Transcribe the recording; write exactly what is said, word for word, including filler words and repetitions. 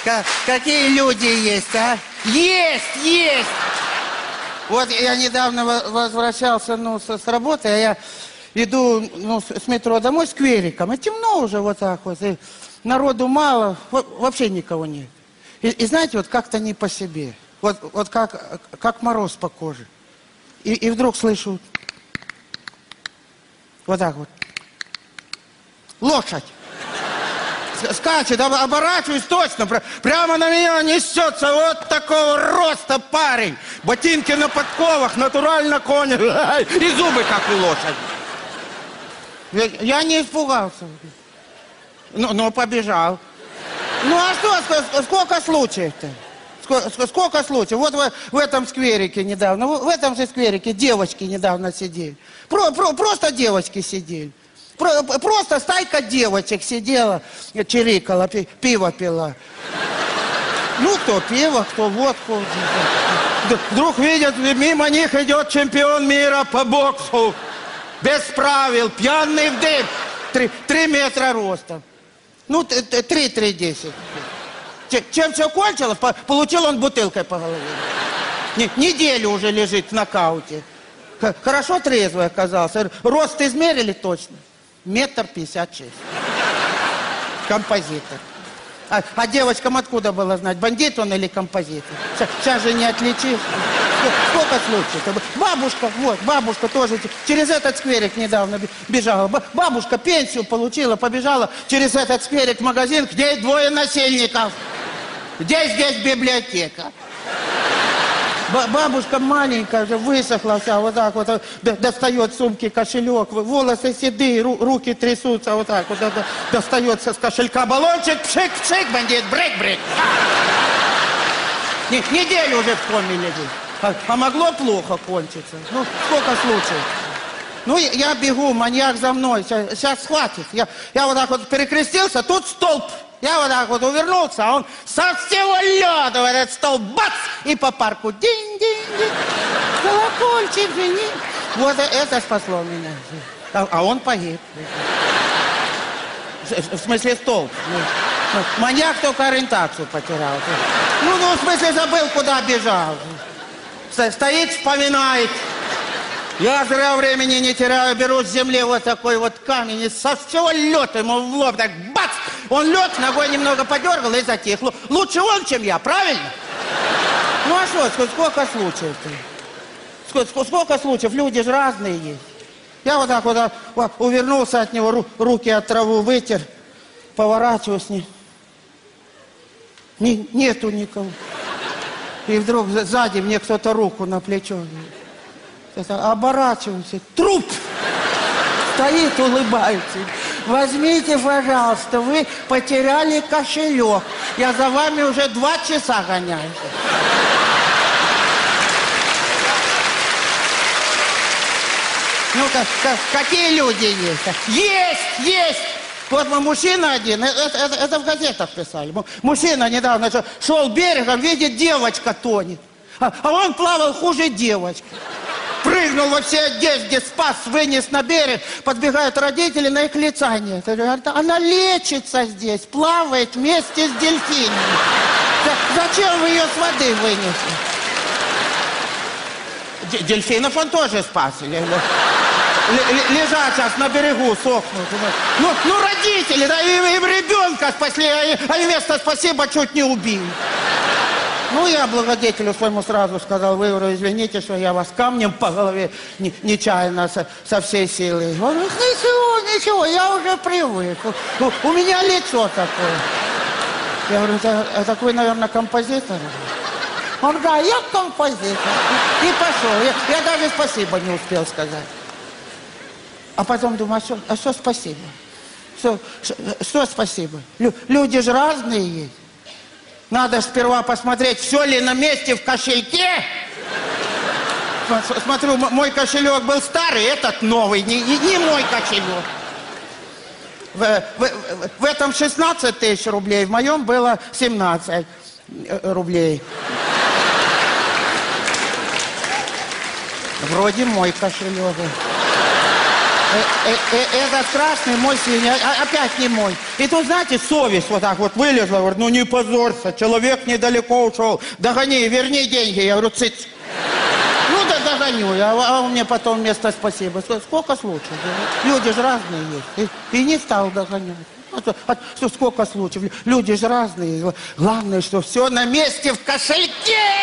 Как, какие люди есть, а? Есть, есть! Вот я недавно возвращался, ну, с, с работы, а я иду, ну, с метро домой сквериком, и темно уже вот так вот, и народу мало, вообще никого нет. И, и знаете, вот как-то не по себе, вот, вот как, как мороз по коже. И, и вдруг слышу, вот так вот, лошадь. Скачет, оборачиваюсь точно, прямо на меня несется вот такого роста парень. Ботинки на подковах, натурально конь, и зубы, как у лошади. Я не испугался, но, но побежал. Ну а что, сколько случаев-то? Сколько, сколько случаев? Вот в, в этом скверике недавно, в этом же скверике девочки недавно сидели. Про, про, просто девочки сидели. Просто стайка девочек сидела, чирикала, пиво пила. Ну, кто пиво, кто водку. Вдруг видят, мимо них идет чемпион мира по боксу. Без правил, пьяный в дым. Три, три метра роста. Ну, три-три десять. Чем все кончилось, получил он бутылкой по голове. Неделю уже лежит в нокауте. Хорошо трезвый оказался. Рост измерили точно. Метр пятьдесят шесть. Композитор. А, а девочкам откуда было знать, бандит он или композитор? Сейчас же не отличишь. Сколько случаев? Бабушка, вот, бабушка тоже через этот скверик недавно бежала. Бабушка пенсию получила, побежала через этот скверик в магазин, где двое насельников. Здесь, здесь библиотека. Бабушка маленькая же, высохла вся, вот так вот, достает сумки, кошелек, волосы седые, ру, руки трясутся, вот так вот, достается с кошелька баллончик, пшик-пшик, бандит, брейк-брейк. Неделю уже в коме лежит. А, а могло плохо кончиться. Ну, сколько случаев. Ну, я бегу, маньяк за мной, сейчас, сейчас схватит. Я, я вот так вот перекрестился, тут столб. Я вот так вот увернулся, а он со всего лёда в этот столб, бац, и по парку динь-динь-динь, колокольчик, жени. Вот это спасло меня. А, а он погиб. В смысле столб. Маньяк только ориентацию потерял. Ну, ну, в смысле забыл, куда бежал. Стоит, вспоминает. Я зря времени не теряю, беру с земли вот такой вот камень, и со всего лёда ему в лоб, так бац! Он лег, ногой немного подергал и затих. Лучше он, чем я, правильно? Ну а что, сколько случаев-то? Сколько, сколько случаев? Люди же разные есть. Я вот так вот, вот увернулся от него, ру, руки от траву вытер, поворачиваюсь, не, не, нету никого. И вдруг сзади мне кто-то руку на плечо. Оборачиваюсь, труп! Стоит, улыбается. Возьмите, пожалуйста, вы потеряли кошелек. Я за вами уже два часа гоняюсь. Ну, как, как, какие люди есть? Есть, есть! Вот мужчина один, это, это, это в газетах писали. Мужчина недавно шел берегом, видит, девочка тонет. А, а он плавал хуже девочки. Прыгнул во всей одежде, спас, вынес на берег, подбегают родители, на их лица нет. Она лечится здесь, плавает вместе с дельфинами. Зачем вы ее с воды вынесли? Дельфинов он тоже спас. Лежат сейчас на берегу, сохнут. Ну, ну родители, да, им, им ребенка спасли, а вместо спасибо чуть не убили. Ну, я благодетелю своему сразу сказал: вы извините, что я вас камнем по голове не, нечаянно со, со всей силы. Он говорит: ничего, ничего, я уже привык. У, у меня лицо такое. Я говорю: это, это вы, наверное, композитор? Он говорит: да, я композитор. И, и пошел. Я, я даже спасибо не успел сказать. А потом думаю: а что, а что спасибо? Что, что, что спасибо? Лю, люди же разные есть. Надо сперва посмотреть, все ли на месте в кошельке. Смотрю, мой кошелек был старый, этот новый, не, не, не мой кошелек. В, в, в этом шестнадцать тысяч рублей, в моем было семнадцать рублей. Вроде мой кошелек. Э, э, э, этот красный мой синий, а, опять не мой. И тут, знаете, совесть вот так вот вылезла, говорит, ну не позорься, человек недалеко ушел, догони, верни деньги. Я говорю, цыц. Ну да догоню, а, а он мне потом вместо спасибо. Сколько случаев? Люди же разные есть. И, и не стал догонять. А, а, что, сколько случаев? Люди же разные. Главное, что все на месте в кошельке.